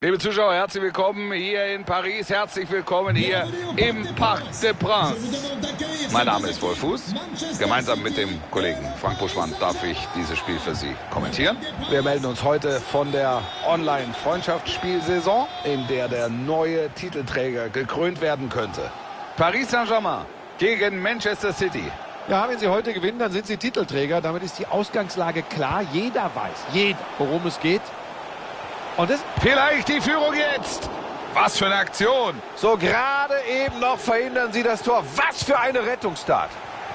Liebe Zuschauer, herzlich willkommen hier in Paris, herzlich willkommen hier im Parc des Princes. Mein Name ist Wolf Fuß. Gemeinsam mit dem Kollegen Frank Buschmann darf ich dieses Spiel für Sie kommentieren. Wir melden uns heute von der Online-Freundschaftsspielsaison, in der der neue Titelträger gekrönt werden könnte. Paris Saint-Germain gegen Manchester City. Ja, wenn sie heute gewinnen, dann sind sie Titelträger. Damit ist die Ausgangslage klar. Jeder weiß, worum es geht. Und das Vielleicht die Führung jetzt. Was für eine Aktion. So gerade eben noch verhindern sie das Tor. Was für eine Rettungstat.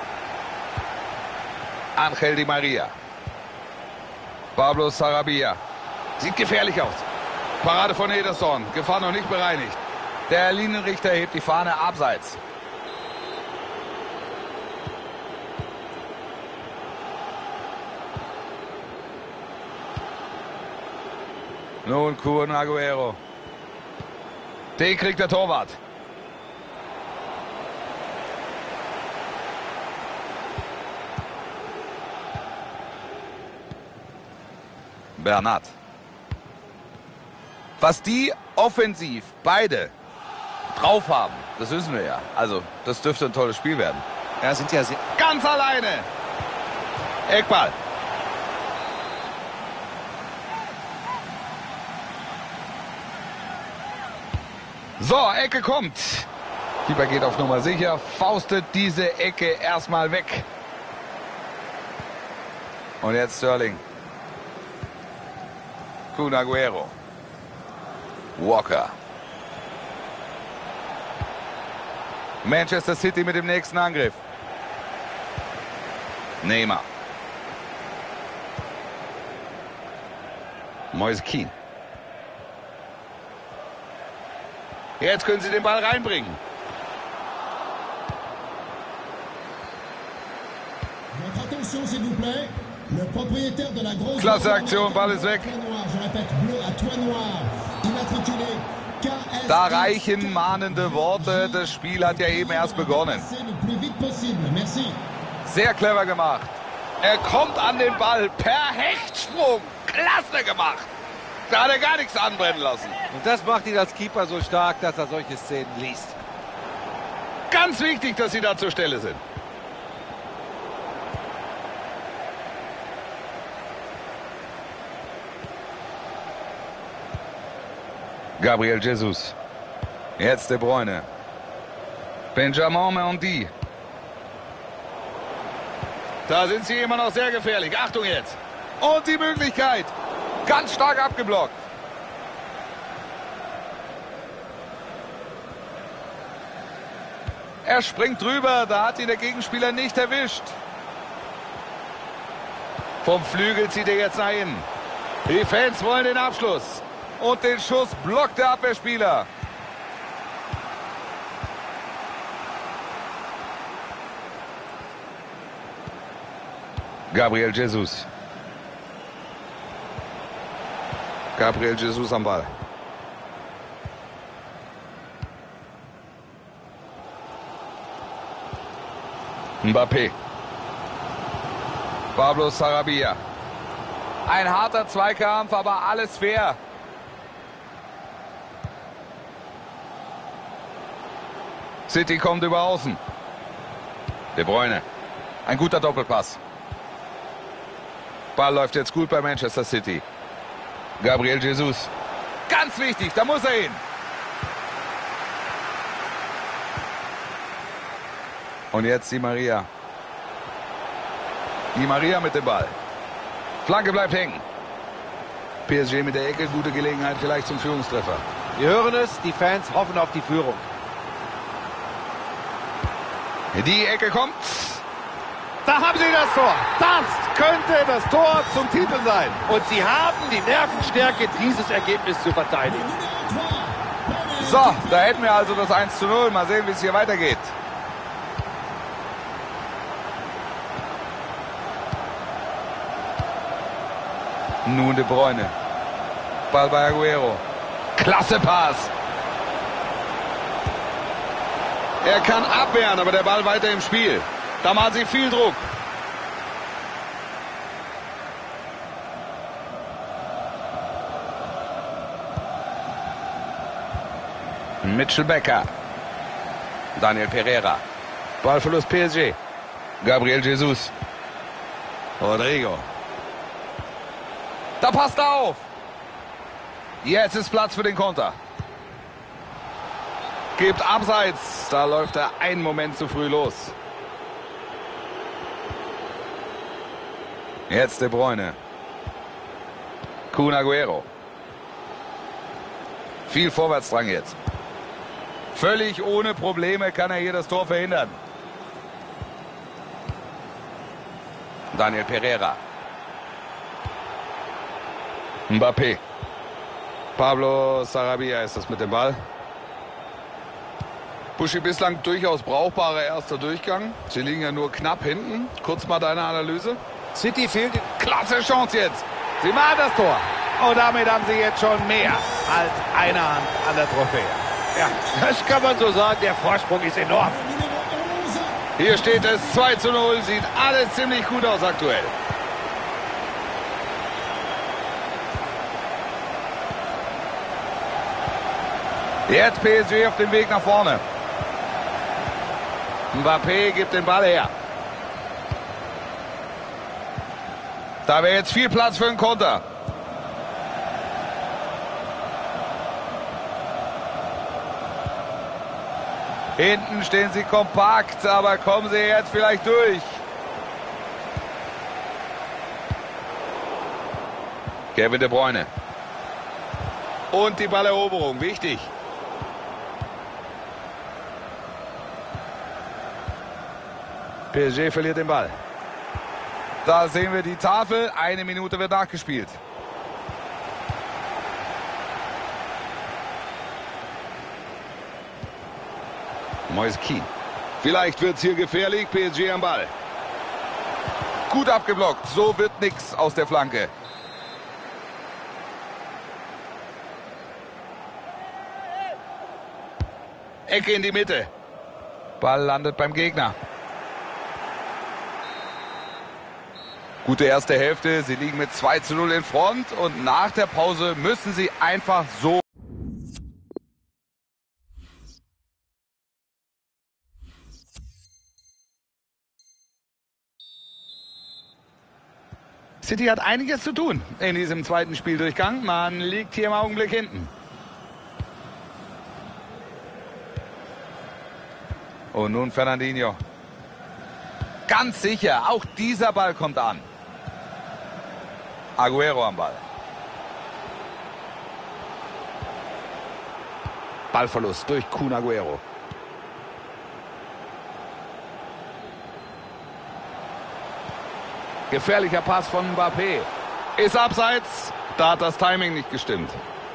Ángel Di María. Pablo Sarabia. Sieht gefährlich aus. Parade von Ederson. Gefahr noch nicht bereinigt. Der Linienrichter hebt die Fahne abseits. Nun Kun Agüero. Den kriegt der Torwart. Bernat. Was die offensiv beide drauf haben, das wissen wir ja. Also, das dürfte ein tolles Spiel werden. ja, sind ja sehr... Ganz alleine. Eckball. So, Ecke kommt. Keeper geht auf Nummer sicher, faustet diese Ecke erstmal weg. Und jetzt Sterling. Kun Agüero. Walker. Manchester City mit dem nächsten Angriff. Neymar. Moise Kean. Jetzt können sie den Ball reinbringen. Klasse Aktion, Ball ist weg. Da reichen mahnende Worte. Das Spiel hat ja eben erst begonnen. Sehr clever gemacht. Er kommt an den Ball per Hechtsprung. Klasse gemacht. Da hat er gar nichts anbrennen lassen. Und das macht ihn als Keeper so stark, dass er solche Szenen liest. Ganz wichtig, dass sie da zur Stelle sind. Gabriel Jesus. Jetzt De Bruyne. Benjamin Mendy. Da sind sie immer noch sehr gefährlich. Achtung jetzt. Und die Möglichkeit. Ganz stark abgeblockt. Er springt drüber, da hat ihn der Gegenspieler nicht erwischt. Vom Flügel zieht er jetzt nach innen. Die Fans wollen den Abschluss. Und den Schuss blockt der Abwehrspieler. Gabriel Jesus. Gabriel Jesus am Ball. Mbappé. Pablo Sarabia. Ein harter Zweikampf, aber alles fair. City kommt über außen. De Bruyne. Ein guter Doppelpass. Ball läuft jetzt gut bei Manchester City. Gabriel Jesus. Ganz wichtig, da muss er hin. Und jetzt Di María. Di María mit dem Ball. Flanke bleibt hängen. PSG mit der Ecke, gute Gelegenheit vielleicht zum Führungstreffer. Wir hören es, die Fans hoffen auf die Führung. Die Ecke kommt. Da haben sie das Tor. Das könnte das Tor zum Titel sein. Und sie haben die Nervenstärke, dieses Ergebnis zu verteidigen. So, da hätten wir also das 1:0. Mal sehen, wie es hier weitergeht. Nun De Bruyne. Ball bei Agüero. Klasse Pass. Er kann abwehren, aber der Ball weiter im Spiel. Da machen sie viel Druck. Mitchell Becker. Daniel Pereira. Ballverlust PSG. Gabriel Jesus. Rodrigo. Da passt er auf. Jetzt ist Platz für den Konter. Gibt abseits. Da läuft er einen Moment zu früh los. Jetzt De Bruyne. Kun Aguero. Viel Vorwärtsdrang jetzt. Völlig ohne Probleme kann er hier das Tor verhindern. Daniel Pereira. Mbappé. Pablo Sarabia ist das mit dem Ball. Buschi, bislang durchaus brauchbarer erster Durchgang. Sie liegen ja nur knapp hinten. Kurz mal deine Analyse. City fehlt. Klasse Chance jetzt. Sie machen das Tor. Und damit haben sie jetzt schon mehr als eine Hand an der Trophäe. Ja, das kann man so sagen. Der Vorsprung ist enorm. Hier steht es 2:0. Sieht alles ziemlich gut aus aktuell. Jetzt PSG auf dem Weg nach vorne. Mbappé gibt den Ball her. Da wäre jetzt viel Platz für einen Konter. Hinten stehen sie kompakt, aber kommen sie jetzt vielleicht durch. Kevin De Bruyne. Und die Balleroberung, wichtig. PSG verliert den Ball. Da sehen wir die Tafel. 1 Minute wird nachgespielt. Moise Kean. Vielleicht wird es hier gefährlich. PSG am Ball. Gut abgeblockt. So wird nichts aus der Flanke. Ecke in die Mitte. Ball landet beim Gegner. Gute erste Hälfte. Sie liegen mit 2:0 in Front. Und nach der Pause müssen sie einfach so... City hat einiges zu tun in diesem zweiten Spieldurchgang. Man liegt hier im Augenblick hinten. Und nun Fernandinho. Ganz sicher, auch dieser Ball kommt an. Aguero am Ball. Ballverlust durch Kun Aguero. Gefährlicher Pass von Mbappé. Ist abseits. Da hat das Timing nicht gestimmt.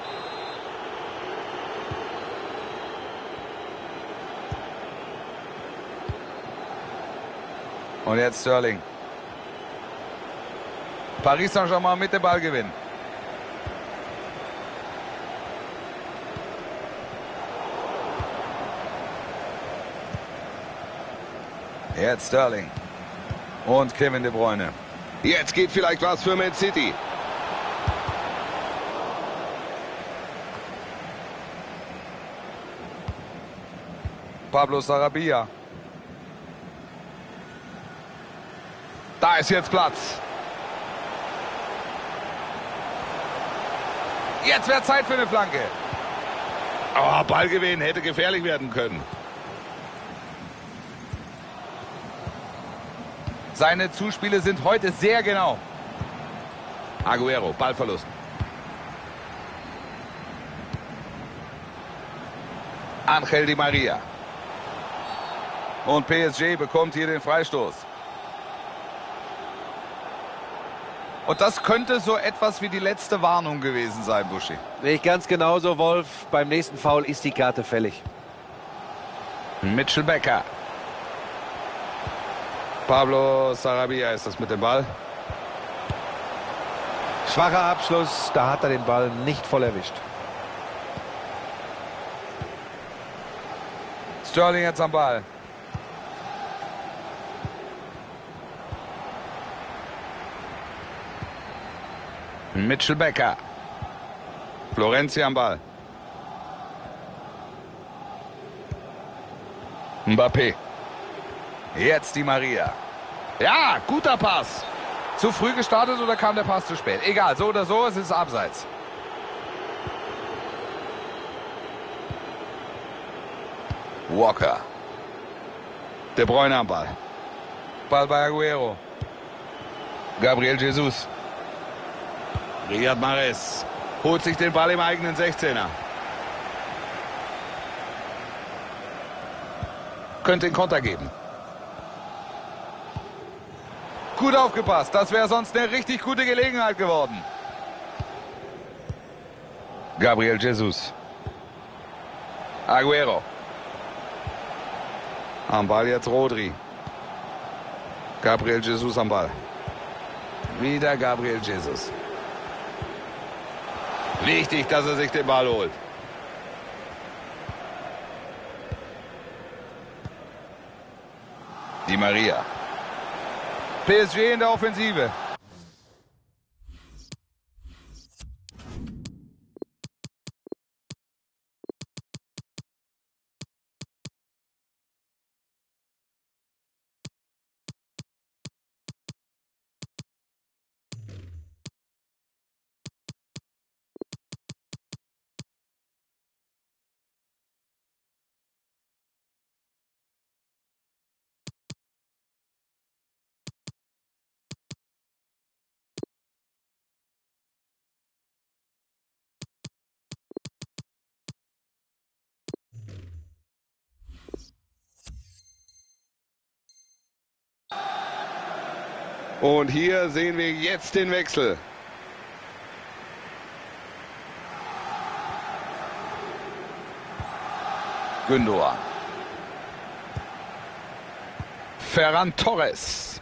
Und jetzt Sterling. Paris Saint-Germain mit dem Ballgewinn. Jetzt Sterling. Und Kevin De Bruyne. Jetzt geht vielleicht was für Man City. Pablo Sarabia. Da ist jetzt Platz. Jetzt wäre Zeit für eine Flanke. Oh, Ballgewinn hätte gefährlich werden können. Seine Zuspiele sind heute sehr genau. Aguero, Ballverlust. Angel Di Maria. Und PSG bekommt hier den Freistoß. Und das könnte so etwas wie die letzte Warnung gewesen sein, Buschi. Sehe ich ganz genauso, Wolf. Beim nächsten Foul ist die Karte fällig. Mitchell Becker. Pablo Sarabia ist das mit dem Ball. Schwacher Abschluss, da hat er den Ball nicht voll erwischt. Sterling jetzt am Ball. Mitchell Becker. Florenzi am Ball. Mbappé. Jetzt die Maria. Ja, guter Pass. Zu früh gestartet oder kam der Pass zu spät? Egal, so oder so, es ist abseits. Walker. De Bruyne am Ball. Ball bei Aguero. Gabriel Jesus. Riyad Mahrez holt sich den Ball im eigenen 16er. Könnte den Konter geben. Gut aufgepasst, das wäre sonst eine richtig gute Gelegenheit geworden. Gabriel Jesus. Aguero. Am Ball jetzt Rodri. Gabriel Jesus am Ball. Wieder Gabriel Jesus. Wichtig, dass er sich den Ball holt. Die Maria. PSG in der Offensive. Und hier sehen wir jetzt den Wechsel. Gündoğan. Ferran Torres.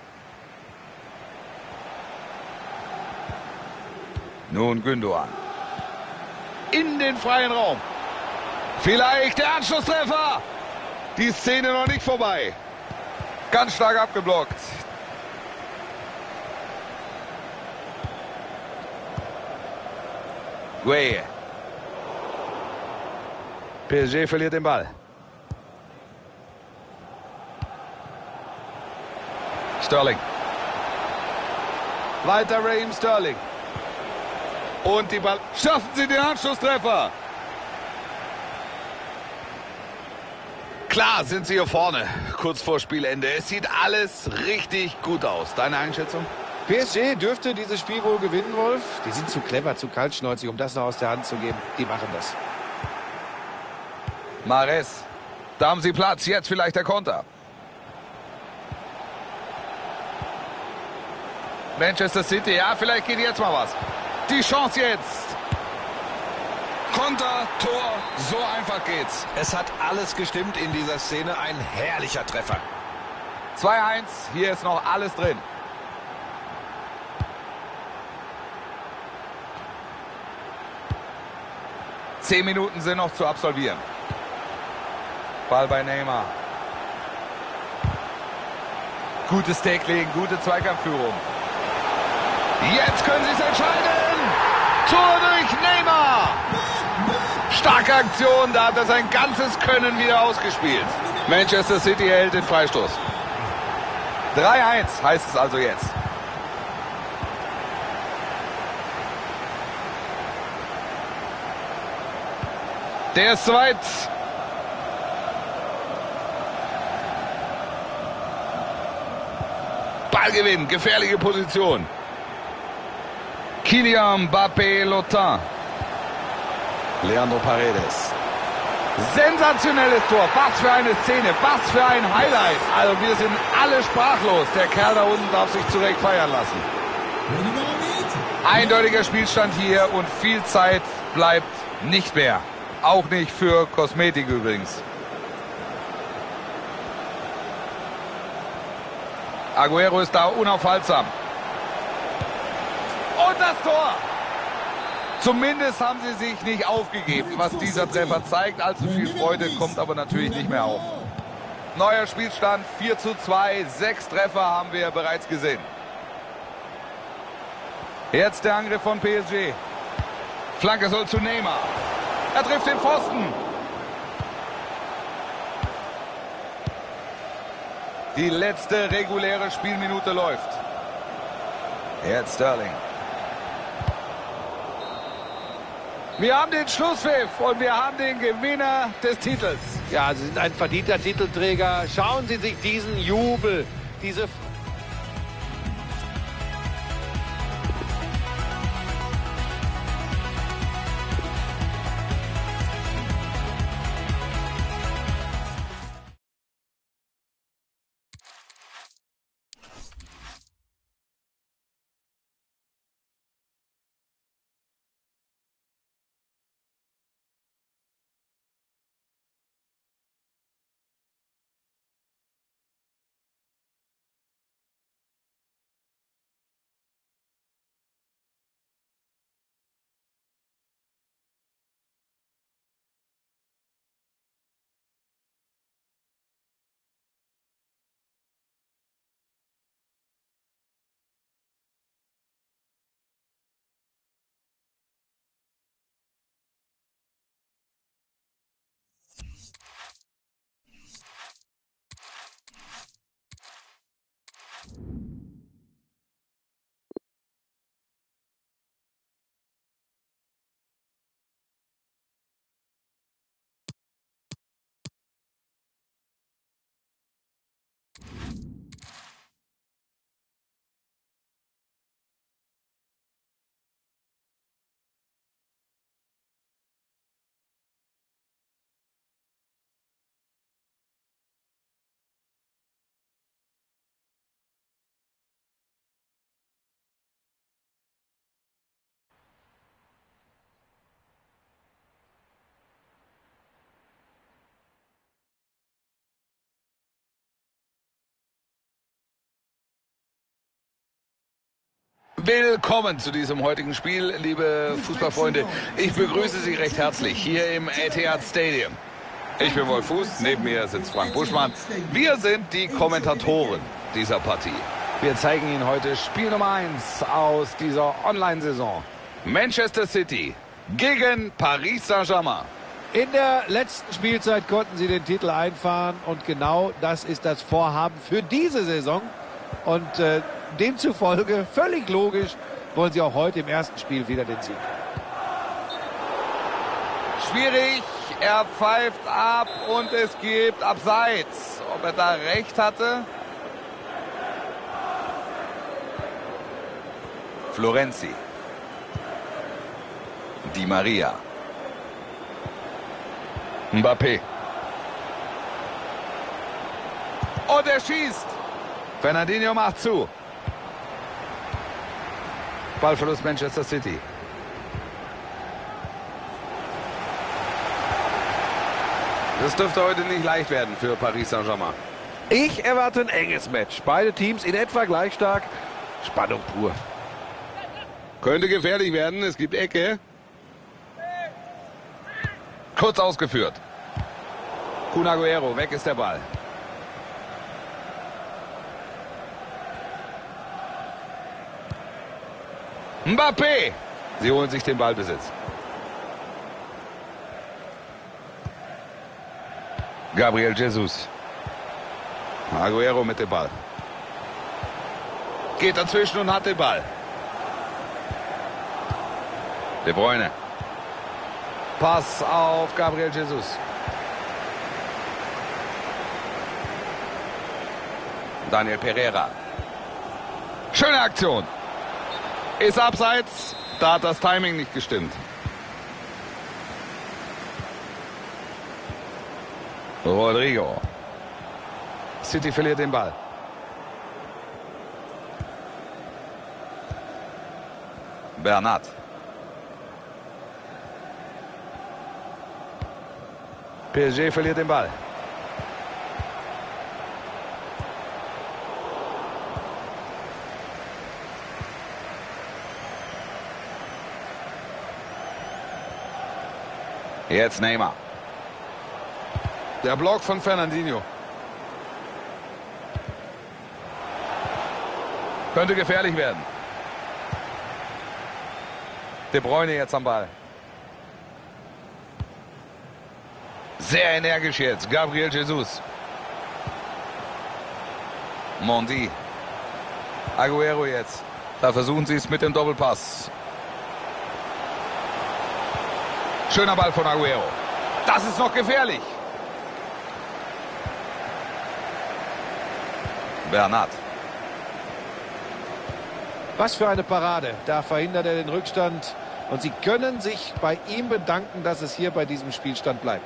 Nun Gündoğan. In den freien Raum. Vielleicht der Anschlusstreffer. Die Szene noch nicht vorbei. Ganz stark abgeblockt. Gueye. PSG verliert den Ball. Sterling. Weiter Raheem Sterling. Und die Ball. Schaffen sie den Anschlusstreffer. Klar sind sie hier vorne, kurz vor Spielende. Es sieht alles richtig gut aus. Deine Einschätzung? PSG dürfte dieses Spiel wohl gewinnen, Wolf. Die sind zu clever, zu kaltschnäuzig, um das noch aus der Hand zu geben. Die machen das. Mahrez. Da haben sie Platz. Jetzt vielleicht der Konter. Manchester City. Ja, vielleicht geht jetzt mal was. Die Chance jetzt. Konter, Tor. So einfach geht's. Es hat alles gestimmt in dieser Szene. Ein herrlicher Treffer. 2-1. Hier ist noch alles drin. Zehn Minuten sind noch zu absolvieren. Ball bei Neymar. Gutes Tackling, gute Zweikampfführung. Jetzt können sie es entscheiden. Tor durch Neymar. Starke Aktion, da hat er sein ganzes Können wieder ausgespielt. Manchester City hält den Freistoß. 3-1 heißt es also jetzt. Der ist weit. Ballgewinn, gefährliche Position. Kylian Mbappé Lotin. Leandro Paredes. Sensationelles Tor. Was für eine Szene, was für ein Highlight. Also wir sind alle sprachlos. Der Kerl da unten darf sich zurecht feiern lassen. Eindeutiger Spielstand hier und viel Zeit bleibt nicht mehr. Auch nicht für Kosmetik übrigens. Aguero ist da unaufhaltsam. Und das Tor! Zumindest haben sie sich nicht aufgegeben, was dieser Treffer zeigt. Allzu viel Freude kommt aber natürlich nicht mehr auf. Neuer Spielstand 4:2. 6 Treffer haben wir bereits gesehen. Jetzt der Angriff von PSG. Flanke soll zu Neymar. Er trifft den Pfosten. Die letzte reguläre Spielminute läuft. Jetzt Sterling. Wir haben den Schlusspfiff und wir haben den Gewinner des Titels. Ja, Sie sind ein verdienter Titelträger. Schauen Sie sich diesen Jubel, diese... Willkommen zu diesem heutigen Spiel, liebe Fußballfreunde. Ich begrüße Sie recht herzlich hier im Etihad Stadium. Ich bin Wolf Fuß, neben mir sitzt Frank Buschmann. Wir sind die Kommentatoren dieser Partie. Wir zeigen Ihnen heute Spiel Nummer 1 aus dieser Online-Saison. Manchester City gegen Paris Saint-Germain. In der letzten Spielzeit konnten sie den Titel einfahren und genau das ist das Vorhaben für diese Saison. Und demzufolge, völlig logisch, wollen sie auch heute im ersten Spiel wieder den Sieg. Schwierig, er pfeift ab und es gibt Abseits. Ob er da recht hatte? Florenzi. Di Maria. Mbappé. Und er schießt. Fernandinho macht zu. Ballverlust Manchester City. Das dürfte heute nicht leicht werden für Paris Saint-Germain. Ich erwarte ein enges Match. Beide Teams in etwa gleich stark. Spannung pur. Könnte gefährlich werden. Es gibt Ecke. Kurz ausgeführt. Kun Agüero, weg ist der Ball. Mbappé. Sie holen sich den Ballbesitz. Gabriel Jesus. Agüero mit dem Ball. Geht dazwischen und hat den Ball. De Bruyne. Pass auf Gabriel Jesus. Daniel Pereira. Schöne Aktion. Ist abseits. Da hat das Timing nicht gestimmt. Rodrigo. City verliert den Ball. Bernat. PSG verliert den Ball. Jetzt Neymar. Der Block von Fernandinho. Könnte gefährlich werden. De Bruyne jetzt am Ball. Sehr energisch jetzt. Gabriel Jesus. Mondi. Aguero jetzt. Da versuchen sie es mit dem Doppelpass. Schöner Ball von Aguero. Das ist noch gefährlich. Bernat. Was für eine Parade. Da verhindert er den Rückstand. Und sie können sich bei ihm bedanken, dass es hier bei diesem Spielstand bleibt.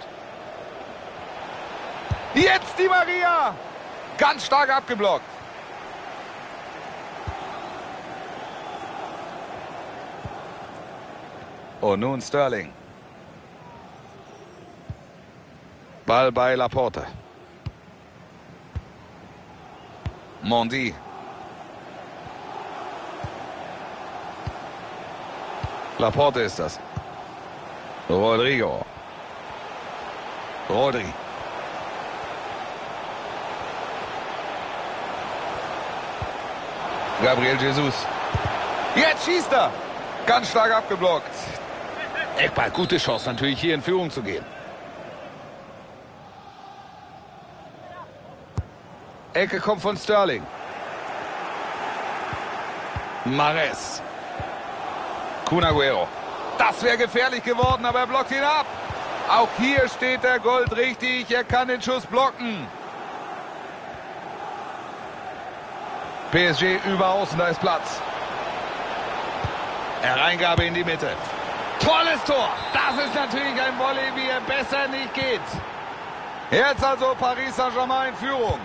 Jetzt Di Maria. Ganz stark abgeblockt. Und nun Sterling. Ball bei Laporte. Mondi. Laporte ist das. Rodrigo. Rodri. Gabriel Jesus. Jetzt schießt er. Ganz stark abgeblockt. Eckball, gute Chance natürlich hier in Führung zu gehen. Ecke kommt von Sterling. Mahrez. Kun Aguero. Das wäre gefährlich geworden, aber er blockt ihn ab. Auch hier steht der Gold richtig. Er kann den Schuss blocken. PSG über außen, da ist Platz. Hereingabe in die Mitte. Tolles Tor. Das ist natürlich ein Volley, wie er besser nicht geht. Jetzt also Paris Saint-Germain in Führung.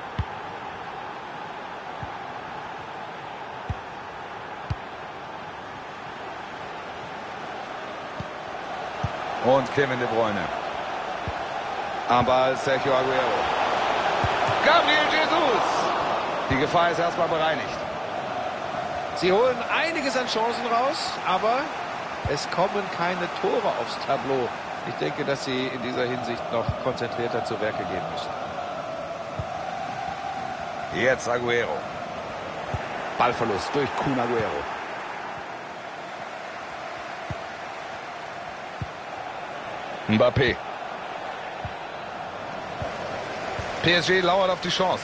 Und Kevin De Bruyne. Am Ball Sergio Aguero. Gabriel Jesus. Die Gefahr ist erstmal bereinigt. Sie holen einiges an Chancen raus, aber es kommen keine Tore aufs Tableau. Ich denke, dass sie in dieser Hinsicht noch konzentrierter zu Werke gehen müssen. Jetzt Aguero. Ballverlust durch Kun Aguero. Mbappé. PSG lauert auf die Chance.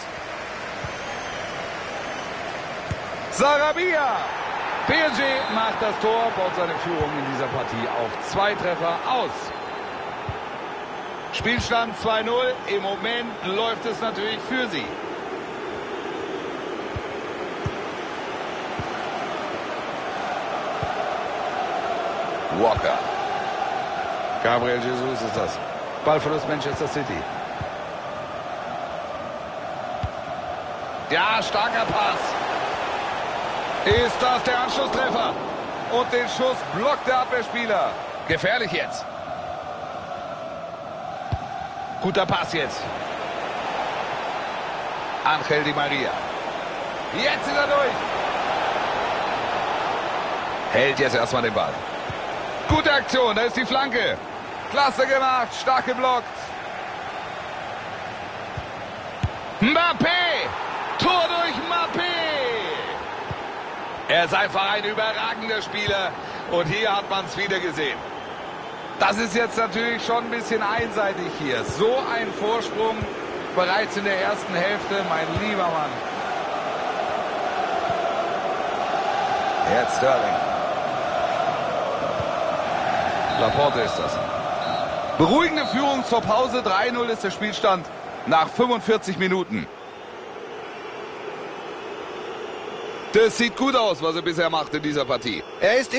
Sarabia. PSG macht das Tor, baut seine Führung in dieser Partie auf 2 Treffer aus. Spielstand 2-0. Im Moment läuft es natürlich für sie. Walker. Gabriel Jesus ist das. Ballverlust Manchester City. Ja, starker Pass. Ist das der Anschlusstreffer? Und den Schuss blockt der Abwehrspieler. Gefährlich jetzt. Guter Pass jetzt. Angel Di Maria. Jetzt ist er durch. Hält jetzt erstmal den Ball. Gute Aktion, da ist die Flanke. Klasse gemacht, stark geblockt. Mbappé. Tor durch Mbappé. Er ist einfach ein überragender Spieler. Und hier hat man es wieder gesehen. Das ist jetzt natürlich schon ein bisschen einseitig hier. So ein Vorsprung bereits in der ersten Hälfte, mein lieber Mann. Jetzt Sterling. Laporte ist das. Beruhigende Führung zur Pause. 3-0 ist der Spielstand nach 45 Minuten. Das sieht gut aus, was er bisher macht in dieser Partie. Er ist im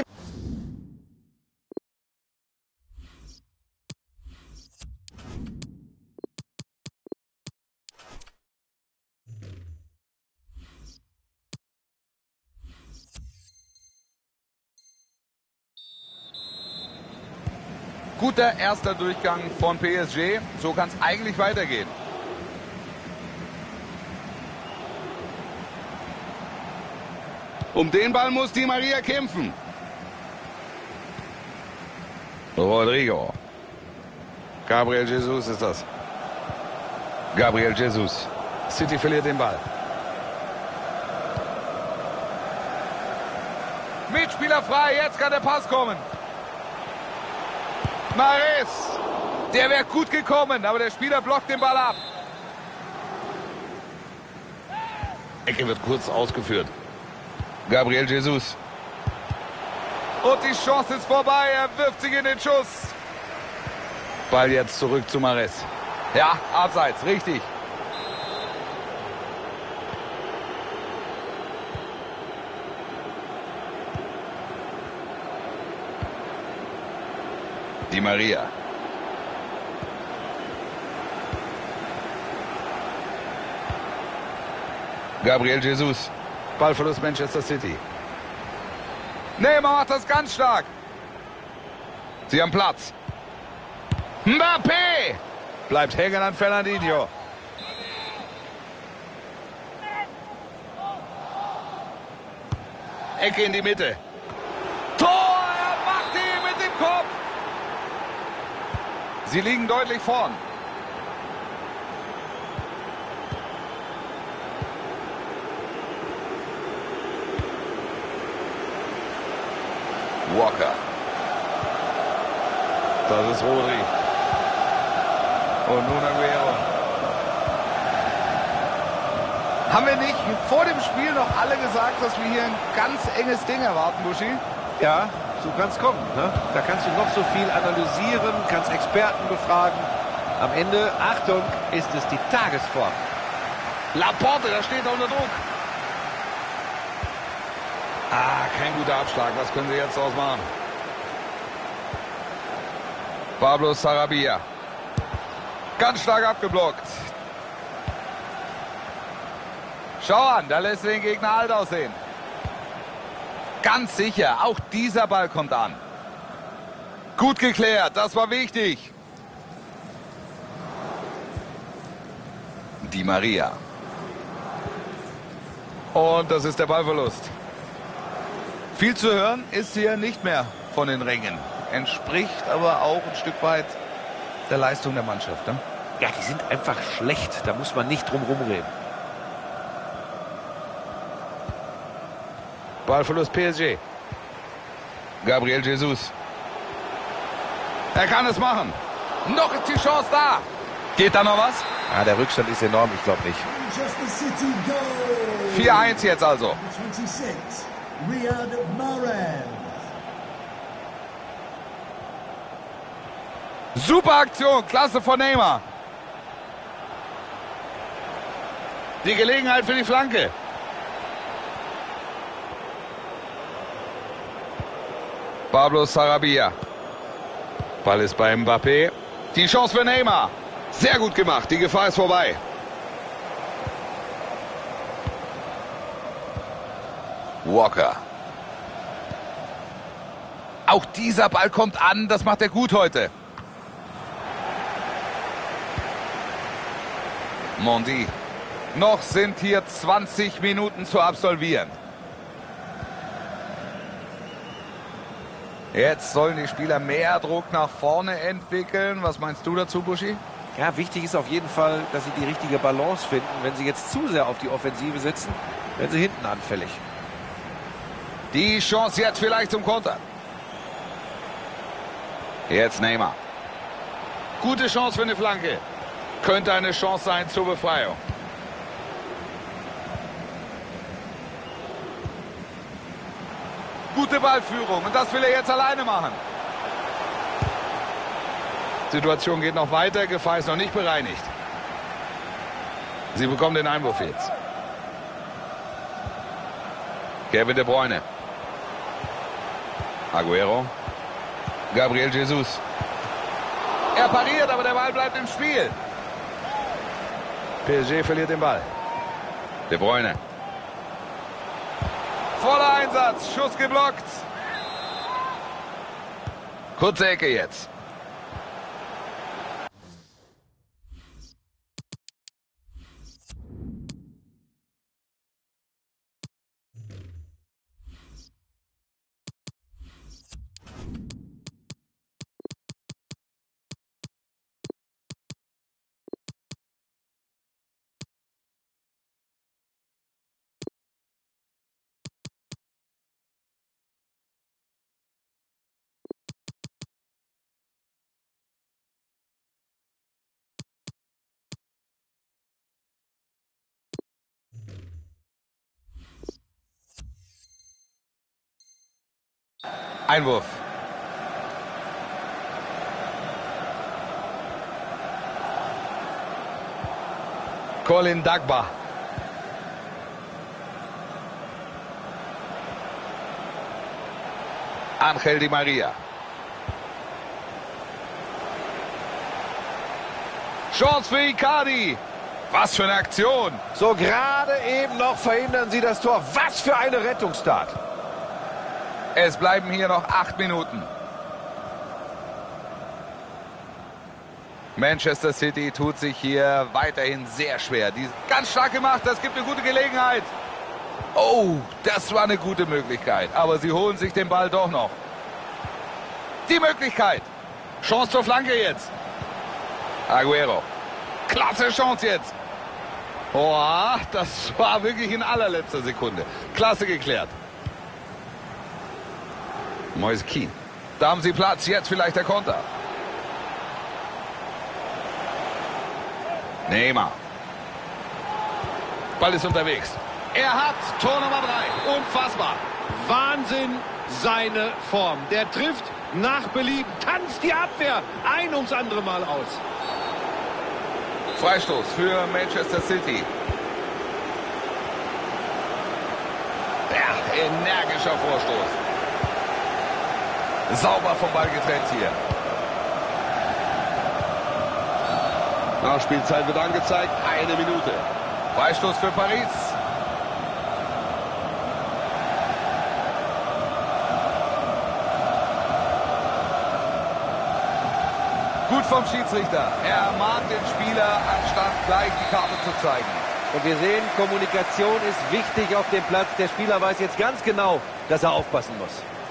Guter erster Durchgang von PSG. So kann es eigentlich weitergehen. Um den Ball muss Di Maria kämpfen. Rodrigo. Gabriel Jesus ist das. Gabriel Jesus. City verliert den Ball. Mitspieler frei, jetzt kann der Pass kommen. Mahrez. Der wäre gut gekommen, aber der Spieler blockt den Ball ab. Ecke wird kurz ausgeführt. Gabriel Jesus. Und die Chance ist vorbei. Er wirft sich in den Schuss. Ball jetzt zurück zu Mahrez. Ja, abseits, richtig. Di Maria. Gabriel Jesus. Ballverlust Manchester City. Neymar macht das ganz stark. Sie haben Platz. Mbappé bleibt hängen an Fernandinho. Ecke in die Mitte. Tor! Er macht ihn mit dem Kopf. Sie liegen deutlich vorn. Walker. Das ist Rodri. Und nun Aguero. Haben wir nicht vor dem Spiel noch alle gesagt, dass wir hier ein ganz enges Ding erwarten, Buschi? Ja, so kann es kommen. Ne? Da kannst du noch so viel analysieren, kannst Experten befragen. Am Ende, Achtung, ist es die Tagesform. Laporte, da steht er unter Druck. Ah, kein guter Abschlag. Was können sie jetzt draus machen? Pablo Sarabia. Ganz stark abgeblockt. Schau an, da lässt den Gegner alt aussehen. Ganz sicher, auch dieser Ball kommt an. Gut geklärt, das war wichtig. Di Maria. Und das ist der Ballverlust. Viel zu hören ist hier nicht mehr von den Rängen. Entspricht aber auch ein Stück weit der Leistung der Mannschaft. Ne? Ja, die sind einfach schlecht. Da muss man nicht drum rumreden. Ballverlust PSG. Gabriel Jesus. Er kann es machen. Noch ist die Chance da. Geht da noch was? Ja, der Rückstand ist enorm, ich glaube nicht. 4-1 jetzt also. 26, Riyad Mahrez. Super Aktion, klasse von Neymar. Die Gelegenheit für die Flanke. Pablo Sarabia. Ball ist bei Mbappé. Die Chance für Neymar. Sehr gut gemacht, die Gefahr ist vorbei. Walker. Auch dieser Ball kommt an, das macht er gut heute. Mondi. Noch sind hier 20 Minuten zu absolvieren. Jetzt sollen die Spieler mehr Druck nach vorne entwickeln. Was meinst du dazu, Buschi? Ja, wichtig ist auf jeden Fall, dass sie die richtige Balance finden. Wenn sie jetzt zu sehr auf die Offensive setzen, werden sie hinten anfällig. Die Chance jetzt vielleicht zum Konter. Jetzt Neymar. Gute Chance für eine Flanke. Könnte eine Chance sein zur Befreiung. Gute Ballführung und das will er jetzt alleine machen. Situation geht noch weiter, Gefahr ist noch nicht bereinigt. Sie bekommen den Einwurf jetzt. Kevin De Bruyne. Aguero. Gabriel Jesus. Er pariert, aber der Ball bleibt im Spiel. PSG verliert den Ball. De Bruyne. Voller Einsatz, Schuss geblockt. Kurze Ecke jetzt. Einwurf. Colin Dagba. Angel Di Maria. Chance für Icardi. Was für eine Aktion. So gerade eben noch verhindern sie das Tor. Was für eine Rettungstat. Es bleiben hier noch 8 Minuten. Manchester City tut sich hier weiterhin sehr schwer. Die ganz stark gemacht, das gibt eine gute Gelegenheit. Oh, das war eine gute Möglichkeit. Aber sie holen sich den Ball doch noch. Die Möglichkeit. Chance zur Flanke jetzt. Aguero. Klasse Chance jetzt. Oh, das war wirklich in allerletzter Sekunde. Klasse geklärt. Moise Kean. Da haben sie Platz. Jetzt vielleicht der Konter. Neymar. Ball ist unterwegs. Er hat Tor Nummer 3. Unfassbar. Wahnsinn, seine Form. Der trifft nach Belieben. Tanzt die Abwehr ein ums andere Mal aus. Freistoß für Manchester City. Ja, energischer Vorstoß. Sauber vom Ball getrennt hier. Nachspielzeit wird angezeigt. 1 Minute. Freistoß für Paris. Gut vom Schiedsrichter. Er mahnt den Spieler, anstatt gleich die Karte zu zeigen. Und wir sehen, Kommunikation ist wichtig auf dem Platz. Der Spieler weiß jetzt ganz genau, dass er aufpassen muss.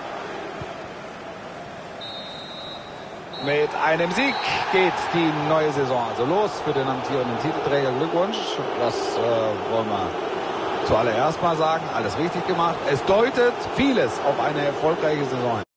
Mit einem Sieg geht die neue Saison also los für den amtierenden Titelträger. Glückwunsch. Das wollen wir zuallererst mal sagen. Alles richtig gemacht. Es deutet vieles auf eine erfolgreiche Saison.